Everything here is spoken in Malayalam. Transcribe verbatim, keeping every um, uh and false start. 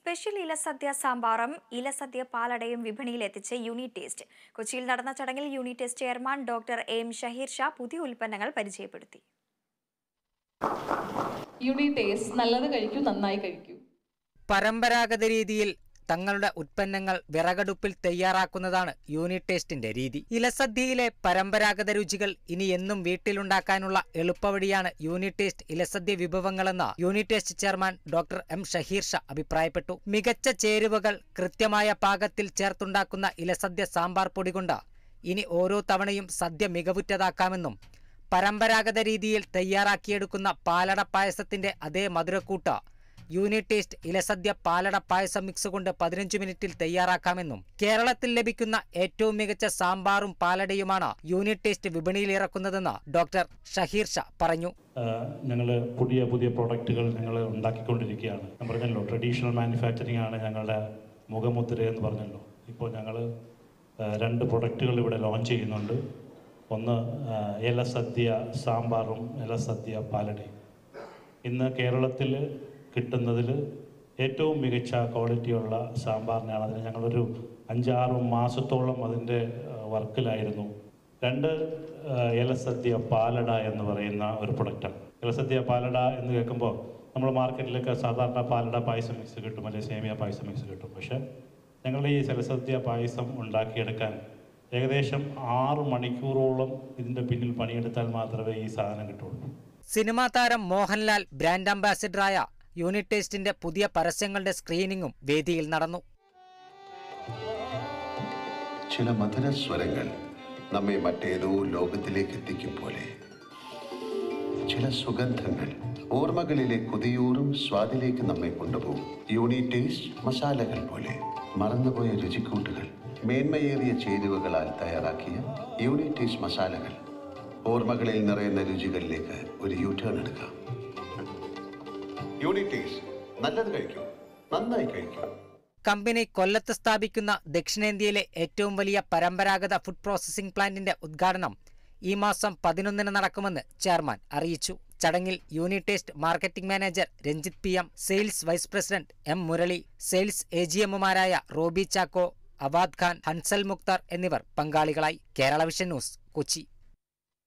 സ്പെഷ്യൽ ഇലസദ്യ സാമ്പാറും ഇലസദ്യ പാലടയും വിപണിയിലെത്തിച്ച് യൂണിറ്റ് ടേസ്റ്റ്. കൊച്ചിയിൽ നടന്ന ചടങ്ങിൽ unit taste chairman doctor M Shaheer Shah പുതിയ ഉൽപ്പന്നങ്ങൾ പരിചയപ്പെടുത്തി. യൂണിറ്റ് ടേസ്റ്റ് നല്ലത് കഴിക്കൂ, നന്നായി കഴിക്കൂ. പരമ്പരാഗത രീതിയിൽ തങ്ങളുടെ ഉൽപ്പന്നങ്ങൾ വിറകടുപ്പിൽ തയ്യാറാക്കുന്നതാണ് യൂണിറ്റ് ടേസ്റ്റിന്റെ രീതി. ഇലസദ്യയിലെ പരമ്പരാഗത രുചികൾ ഇനി എന്നും വീട്ടിലുണ്ടാക്കാനുള്ള എളുപ്പവഴിയാണ് യൂണിറ്റ് ടേസ്റ്റ് ഇലസദ്യ വിഭവങ്ങളെന്ന് unit taste chairman doctor M Shaheer Shah അഭിപ്രായപ്പെട്ടു. മികച്ച ചേരുവകൾ കൃത്യമായ പാകത്തിൽ ചേർത്തുണ്ടാക്കുന്ന ഇലസദ്യ സാമ്പാർ പൊടി കൊണ്ട് ഇനി ഓരോ തവണയും സദ്യ മികവുറ്റതാക്കാമെന്നും പരമ്പരാഗത രീതിയിൽ തയ്യാറാക്കിയെടുക്കുന്ന പാലട പായസത്തിന്റെ അതേ മധുരക്കൂട്ട് യൂണിറ്റ് ടേസ്റ്റ് ഇലസദ്യ പാലട പായസം മിക്സ് കൊണ്ട് പതിനഞ്ച് മിനിറ്റിൽ തയ്യാറാക്കാമെന്നും കേരളത്തിൽ ലഭിക്കുന്ന ഏറ്റവും മികച്ച സാമ്പാറും പാലടയുമാണ് യൂണിറ്റ് ടേസ്റ്റ് വിപണിയിൽ ഇറക്കുന്നതെന്ന് ഡോക്ടർ ഷഹീർ ഷാ പറഞ്ഞു. ഞങ്ങൾ പുതിയ പുതിയ പ്രോഡക്റ്റുകൾ ഞങ്ങൾ ഉണ്ടാക്കിക്കൊണ്ടിരിക്കുകയാണ്. ഞാൻ പറഞ്ഞല്ലോ, ട്രഡീഷണൽ മാനുഫാക്ചറിങ് ആണ് ഞങ്ങളുടെ മുഖമുദ്ര എന്ന് പറഞ്ഞല്ലോ. ഇപ്പോൾ ഞങ്ങൾ രണ്ട് പ്രൊഡക്റ്റുകൾ ഇവിടെ ലോഞ്ച് ചെയ്യുന്നുണ്ട്. ഒന്ന് ഇലസദ്യ സാമ്പാറും ഇലസദ്യ പാലടയും. ഇന്ന് കേരളത്തിൽ കിട്ടുന്നതിൽ ഏറ്റവും മികച്ച ക്വാളിറ്റിയുള്ള സാമ്പാറിനാണ്. അതിന് ഞങ്ങളൊരു അഞ്ചാറ് മാസത്തോളം അതിൻ്റെ വർക്കിലായിരുന്നു. രണ്ട് ഇലസദ്യ പാലട എന്ന് പറയുന്ന ഒരു പ്രൊഡക്റ്റാണ്. ഇലസദ്യ പാലട എന്ന് കേൾക്കുമ്പോൾ നമ്മൾ മാർക്കറ്റിലൊക്കെ സാധാരണ പാലട പായസം മിക്സ് കിട്ടും, അല്ലെങ്കിൽ സേമിയ പായസം മിക്സ് കിട്ടും. പക്ഷേ ഞങ്ങൾ ഈ ഇലസദ്യ പായസം ഉണ്ടാക്കിയെടുക്കാൻ ഏകദേശം ആറ് മണിക്കൂറോളം ഇതിൻ്റെ പിന്നിൽ പണിയെടുത്താൽ മാത്രമേ ഈ സാധനം കിട്ടുള്ളൂ. സിനിമാ താരം മോഹൻലാൽ ബ്രാൻഡ് അംബാസിഡറായ യൂണിറ്റ് ടേസ്റ്റിന്റെ പുതിയ പരസ്യങ്ങളുടെ സ്ക്രീനിങ്ങും വേദിയിൽ നടന്നു. ചില മധുര സ്വരങ്ങൾ നമ്മെ മറ്റേതോ ലോകത്തിലേക്ക് എത്തിക്കും പോലെ, ചില സുഗന്ധങ്ങൾ ഓർമ്മകളിലെ കൊതിയൂറും സ്വാദിലേക്ക് നമ്മെ കൊണ്ടുപോകും. യൂണിറ്റ് ടേസ്റ്റ് മസാലകൾ പോലെ മറന്നുപോയ രുചിക്കൂട്ടുകൾ മേന്മയേറിയ ചേരുവകളാൽ തയ്യാറാക്കിയ യൂണിറ്റ് ടേസ്റ്റ് മസാലകൾ ഓർമ്മകളിൽ നിറയുന്ന രുചികളിലേക്ക് ഒരു യു ടേൺ എടുക്കാം. യൂണിറ്റ് ടേസ്റ്റ് നല്ലത് കഴിക്കൂ, നന്നായി കഴിക്കൂ. കമ്പനി കൊല്ലത്ത് സ്ഥാപിക്കുന്ന ദക്ഷിണേന്ത്യയിലെ ഏറ്റവും വലിയ പരമ്പരാഗത ഫുഡ് പ്രോസസിംഗ് പ്ലാന്റിന്റെ ഉദ്ഘാടനം ഈ മാസം പതിനൊന്നിന് നടക്കുമെന്ന് ചെയർമാൻ അറിയിച്ചു. ചടങ്ങിൽ unit taste marketing manager Ranjith P M, sales vice president M Murali, sales A G എമ്മുമാരായ റോബി ചാക്കോ, അവാദ് ഖാൻ, ഹൻസൽ മുക്താർ എന്നിവർ പങ്കാളികളായി. Kerala vision news, Kochi.